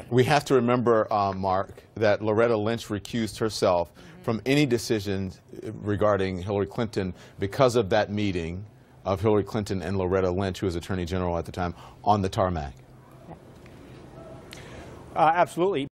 We have to remember, Mark, that Loretta Lynch recused herself from any decisions regarding Hillary Clinton because of that meeting of Hillary Clinton and Loretta Lynch, who was Attorney General at the time, on the tarmac. Absolutely.